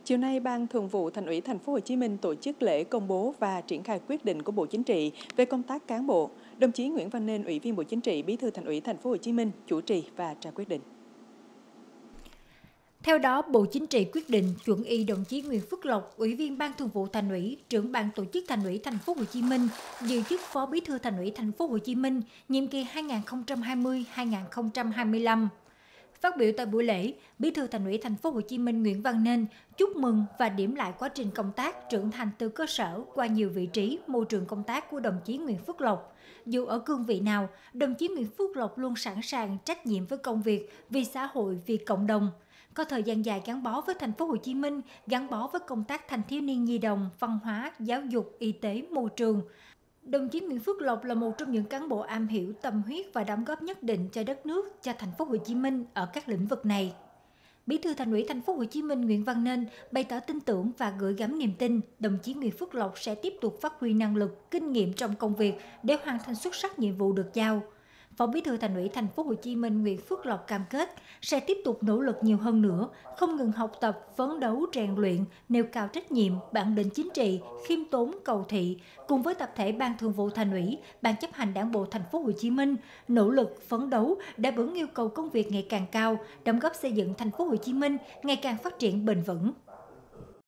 Chiều nay, Ban Thường vụ Thành ủy Thành phố Hồ Chí Minh tổ chức lễ công bố và triển khai quyết định của Bộ Chính trị về công tác cán bộ. Đồng chí Nguyễn Văn Nên, Ủy viên Bộ Chính trị, Bí thư Thành ủy Thành phố Hồ Chí Minh chủ trì và trao quyết định. Theo đó, Bộ Chính trị quyết định chuẩn y đồng chí Nguyễn Phước Lộc, Ủy viên Ban Thường vụ Thành ủy, Trưởng ban Tổ chức Thành ủy Thành phố Hồ Chí Minh, giữ chức Phó Bí thư Thành ủy Thành phố Hồ Chí Minh, nhiệm kỳ 2020-2025. Phát biểu tại buổi lễ, Bí thư Thành ủy Thành phố Hồ Chí Minh Nguyễn Văn Nên chúc mừng và điểm lại quá trình công tác trưởng thành từ cơ sở qua nhiều vị trí, môi trường công tác của đồng chí Nguyễn Phước Lộc. Dù ở cương vị nào, đồng chí Nguyễn Phước Lộc luôn sẵn sàng trách nhiệm với công việc vì xã hội, vì cộng đồng. Có thời gian dài gắn bó với Thành phố Hồ Chí Minh, gắn bó với công tác thanh thiếu niên nhi đồng, văn hóa, giáo dục, y tế, môi trường. Đồng chí Nguyễn Phước Lộc là một trong những cán bộ am hiểu, tâm huyết và đóng góp nhất định cho đất nước, cho Thành phố Hồ Chí Minh ở các lĩnh vực này. Bí thư Thành ủy Thành phố Hồ Chí Minh Nguyễn Văn Nên bày tỏ tin tưởng và gửi gắm niềm tin đồng chí Nguyễn Phước Lộc sẽ tiếp tục phát huy năng lực, kinh nghiệm trong công việc để hoàn thành xuất sắc nhiệm vụ được giao. Phó Bí thư Thành ủy Thành phố Hồ Chí Minh Nguyễn Phước Lộc cam kết sẽ tiếp tục nỗ lực nhiều hơn nữa, không ngừng học tập, phấn đấu, rèn luyện, nêu cao trách nhiệm, bản lĩnh chính trị, khiêm tốn, cầu thị, cùng với tập thể Ban Thường vụ Thành ủy, Ban chấp hành Đảng bộ Thành phố Hồ Chí Minh nỗ lực phấn đấu đáp ứng yêu cầu công việc ngày càng cao, đóng góp xây dựng Thành phố Hồ Chí Minh ngày càng phát triển bền vững.